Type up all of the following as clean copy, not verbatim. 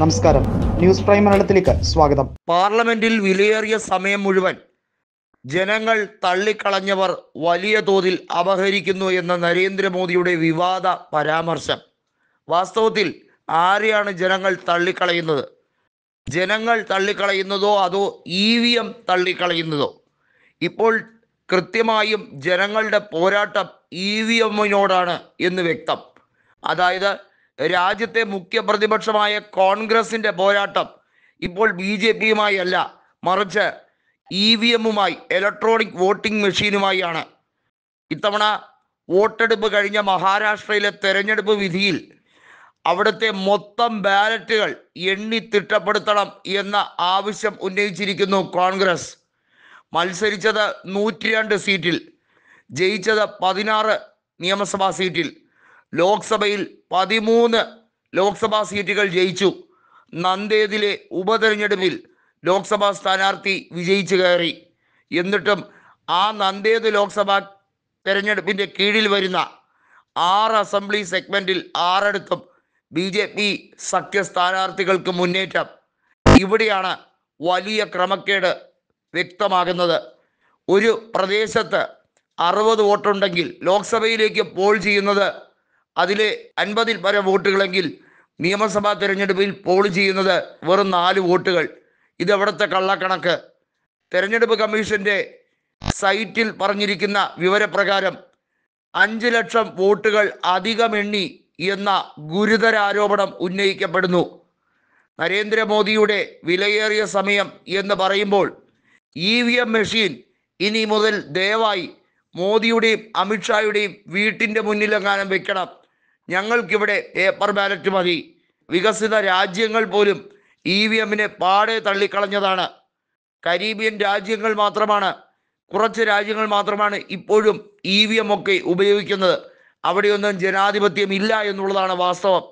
നമസ്കാരം, news prime മലയാളത്തിലേക്ക് സ്വാഗതം. പാർലമെന്റിൽ വിലയേറിയ സമയം മുഴുവൻ ജനങ്ങൾ തള്ളിക്കളഞ്ഞവർ വലിയ തോതിൽ അപഹരിക്കുന്നു എന്ന നരേന്ദ്രമോദിയുടെ വിവാദ പരാമർശം. വാസ്തവത്തിൽ ആരെയാണ് ജനങ്ങൾ തള്ളിക്കളയുന്നത്? ജനങ്ങൾ തള്ളിക്കളയുന്നതോ അതോ EVM തള്ളിക്കളയുന്നതോ? ഇപ്പോൾ കൃത്യമായും ജനങ്ങളുടെ പോരാട്ടം EVMനോടാണ് എന്ന് വ്യക്തം. അതായത് രാജ്യത്തെ മുഖ്യ പ്രതിപക്ഷമായ കോൺഗ്രസിൻ്റെ പോരാട്ടം ഇപ്പോൾ BJPയുമായി അല്ല, മറിച്ച് EVMുമായി, ഇലക്ട്രോണിക് വോട്ടിംഗ് മെഷീനുമായാണ്. ഇത്തവണ വോട്ടെടുപ്പ് കഴിഞ്ഞ മഹാരാഷ്ട്രയിലെ തെരഞ്ഞെടുപ്പ് വിധിയിൽ അവിടുത്തെ മൊത്തം ബാലറ്റുകൾ എണ്ണി തിട്ടപ്പെടുത്തണം എന്ന ആവശ്യം ഉന്നയിച്ചിരിക്കുന്നു കോൺഗ്രസ്. മത്സരിച്ചത് 102 സീറ്റിൽ, ജയിച്ചത് 16 നിയമസഭാ സീറ്റിൽ. ലോക്സഭയിൽ 13 ലോക്സഭാ സീറ്റുകൾ ജയിച്ചു. നന്ദേദിലെ ഉപതെരഞ്ഞെടുപ്പിൽ ലോക്സഭാ സ്ഥാനാർത്ഥി വിജയിച്ചു കയറി. എന്നിട്ടും ആ നന്ദേദ് ലോക്സഭാ തെരഞ്ഞെടുപ്പിൻ്റെ കീഴിൽ വരുന്ന 6 അസംബ്ലി സെഗ്മെൻറ്റിൽ 6 BJP സഖ്യ സ്ഥാനാർത്ഥികൾക്ക് മുന്നേറ്റം. ഇവിടെയാണ് വലിയ ക്രമക്കേട് വ്യക്തമാകുന്നത്. ഒരു പ്രദേശത്ത് 60 വോട്ടുണ്ടെങ്കിൽ ലോക്സഭയിലേക്ക് പോൾ ചെയ്യുന്നത് അതിലെ 50-ൽ പരം വോട്ടുകളെങ്കിൽ നിയമസഭാ തിരഞ്ഞെടുപ്പിൽ പോൾ ചെയ്യുന്നത് വെറും 4 വോട്ടുകൾ. ഇതെവിടുത്തെ കള്ളക്കണക്ക്? തെരഞ്ഞെടുപ്പ് കമ്മീഷൻ്റെ സൈറ്റിൽ പറഞ്ഞിരിക്കുന്ന വിവരപ്രകാരം 5 ലക്ഷം വോട്ടുകൾ അധികമെണ്ണി എന്ന ഗുരുതര ആരോപണം ഉന്നയിക്കപ്പെടുന്നു. നരേന്ദ്രമോദിയുടെ വിലയേറിയ സമയം എന്ന് പറയുമ്പോൾ EVM മെഷീൻ ഇനി മുതൽ ദയവായി മോദിയുടെയും അമിത്ഷായുടെയും വീട്ടിൻ്റെ മുന്നിലെങ്ങാനും വെക്കണം. ഞങ്ങൾക്കിവിടെ പേപ്പർ ബാലറ്റ് മതി. വികസിത രാജ്യങ്ങൾ പോലും EVMനെ പാടെ തള്ളിക്കളഞ്ഞതാണ്. കരീബിയൻ രാജ്യങ്ങൾ മാത്രമാണ്, കുറച്ച് രാജ്യങ്ങൾ മാത്രമാണ് ഇപ്പോഴും EVM ഒക്കെ ഉപയോഗിക്കുന്നത്. അവിടെയൊന്നും ജനാധിപത്യം ഇല്ല എന്നുള്ളതാണ് വാസ്തവം.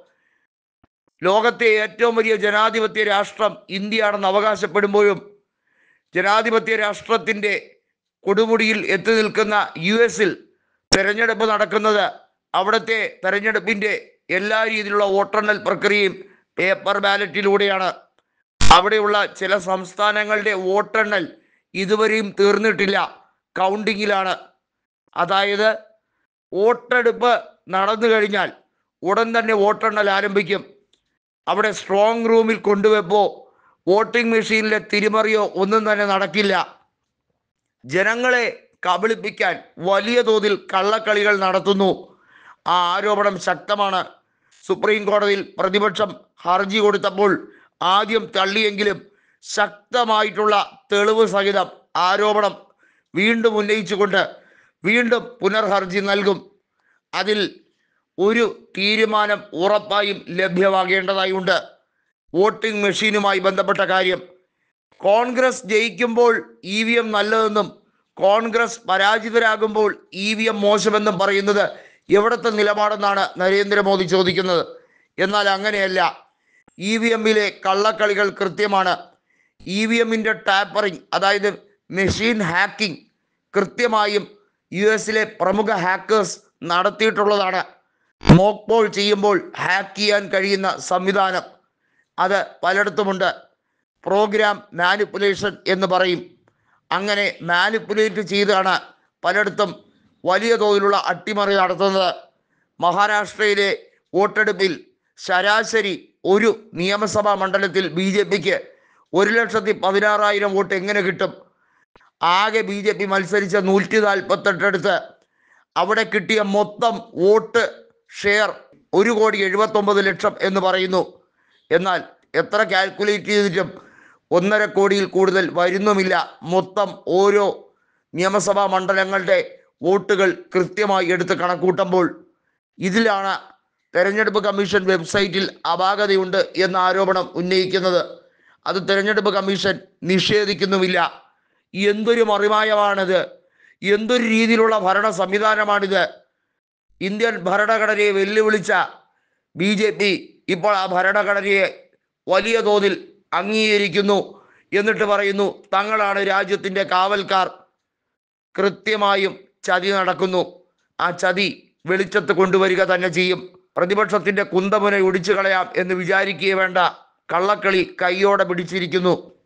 ലോകത്തെ ഏറ്റവും വലിയ ജനാധിപത്യ രാഷ്ട്രം ഇന്ത്യയാണെന്ന് അവകാശപ്പെടുമ്പോഴും ജനാധിപത്യ രാഷ്ട്രത്തിൻ്റെ കൊടുമുടിയിൽ എത്തി നിൽക്കുന്ന US-ൽ തെരഞ്ഞെടുപ്പ് നടക്കുന്നത് അവിടുത്തെ തെരഞ്ഞെടുപ്പിൻ്റെ എല്ലാ രീതിയിലുള്ള വോട്ടെണ്ണൽ പ്രക്രിയയും പേപ്പർ ബാലറ്റിലൂടെയാണ്. അവിടെയുള്ള ചില സംസ്ഥാനങ്ങളുടെ വോട്ടെണ്ണൽ ഇതുവരെയും തീർന്നിട്ടില്ല, കൗണ്ടിങ്ങിലാണ്. അതായത് വോട്ടെടുപ്പ് നടന്നു കഴിഞ്ഞാൽ ഉടൻ തന്നെ വോട്ടെണ്ണൽ ആരംഭിക്കും. അവിടെ സ്ട്രോങ് റൂമിൽ കൊണ്ടുവെപ്പോ വോട്ടിംഗ് മെഷീനിലെ തിരിമറിയോ ഒന്നും തന്നെ നടക്കില്ല. ജനങ്ങളെ കബളിപ്പിക്കാൻ വലിയ തോതിൽ കള്ളക്കളികൾ നടത്തുന്നു. ആ ആരോപണം ശക്തമാണ്. സുപ്രീം കോടതിയിൽ പ്രതിപക്ഷം ഹർജി കൊടുത്തപ്പോൾ ആദ്യം തള്ളിയെങ്കിലും ശക്തമായിട്ടുള്ള തെളിവ് സഹിതം ആരോപണം വീണ്ടും ഉന്നയിച്ചുകൊണ്ട് വീണ്ടും പുനർഹർജി നൽകും. അതിൽ ഒരു തീരുമാനം ഉറപ്പായും ലഭ്യമാകേണ്ടതായുണ്ട്. വോട്ടിംഗ് മെഷീനുമായി ബന്ധപ്പെട്ട കാര്യം. കോൺഗ്രസ് ജയിക്കുമ്പോൾ EVM നല്ലതെന്നും കോൺഗ്രസ് പരാജിതരാകുമ്പോൾ EVM മോശമെന്നും പറയുന്നത് എവിടുത്തെ നിലപാടെന്നാണ് നരേന്ദ്രമോദി ചോദിക്കുന്നത്. എന്നാൽ അങ്ങനെയല്ല. EVMലെ കള്ളക്കളികൾ കൃത്യമാണ്. EVMൻ്റെ ടാപ്പറിങ്, അതായത് മെഷീൻ ഹാക്കിംഗ്, കൃത്യമായും US-ലെ പ്രമുഖ ഹാക്കേഴ്സ് നടത്തിയിട്ടുള്ളതാണ്. മോക്ക് പോൾ ചെയ്യുമ്പോൾ ഹാക്ക് ചെയ്യാൻ കഴിയുന്ന സംവിധാനം അത് പലയിടത്തുമുണ്ട്. പ്രോഗ്രാം മാനിപ്പുലേഷൻ എന്ന് പറയും. അങ്ങനെ മാനിപ്പുലേറ്റ് ചെയ്താണ് പലയിടത്തും വലിയ തോതിലുള്ള അട്ടിമറി നടത്തുന്നത്. മഹാരാഷ്ട്രയിലെ വോട്ടെടുപ്പിൽ ശരാശരി ഒരു നിയമസഭാ മണ്ഡലത്തിൽ BJPക്ക് 1,16,000 വോട്ട് എങ്ങനെ കിട്ടും? ആകെ BJP മത്സരിച്ച 148 അവിടെ കിട്ടിയ മൊത്തം വോട്ട് ഷെയർ 1,79,00,000 എന്ന് പറയുന്നു. എന്നാൽ എത്ര കാൽക്കുലേറ്റ് ചെയ്തിട്ടും 1.5 കോടിയിൽ കൂടുതൽ വരുന്നുമില്ല. മൊത്തം ഓരോ നിയമസഭാ മണ്ഡലങ്ങളുടെ വോട്ടുകൾ കൃത്യമായി എടുത്ത് കണക്കൂട്ടുമ്പോൾ ഇതിലാണ് തെരഞ്ഞെടുപ്പ് കമ്മീഷൻ വെബ്സൈറ്റിൽ അപാകതയുണ്ട് എന്ന ആരോപണം ഉന്നയിക്കുന്നത്. അത് തെരഞ്ഞെടുപ്പ് കമ്മീഷൻ നിഷേധിക്കുന്നുമില്ല. എന്തൊരു മറിമായമാണിത്! എന്തൊരു രീതിയിലുള്ള ഭരണ സംവിധാനമാണിത്! ഇന്ത്യൻ ഭരണഘടനയെ വെല്ലുവിളിച്ച BJP ഇപ്പോൾ ആ ഭരണഘടനയെ വലിയ തോതിൽ അംഗീകരിക്കുന്നു. എന്നിട്ട് പറയുന്നു തങ്ങളാണ് രാജ്യത്തിൻ്റെ കാവൽക്കാർ. കൃത്യമായും ചതി നടക്കുന്നു. ആ ചതി വെളിച്ചത്ത് കൊണ്ടുവരിക തന്നെ ചെയ്യും. പ്രതിപക്ഷത്തിൻ്റെ കുന്തമുന ഒടിച്ചു കളയാം എന്ന് വിചാരിക്കുകയേ വേണ്ട. കള്ളക്കളി കൈയോടെ പിടിച്ചിരിക്കുന്നു.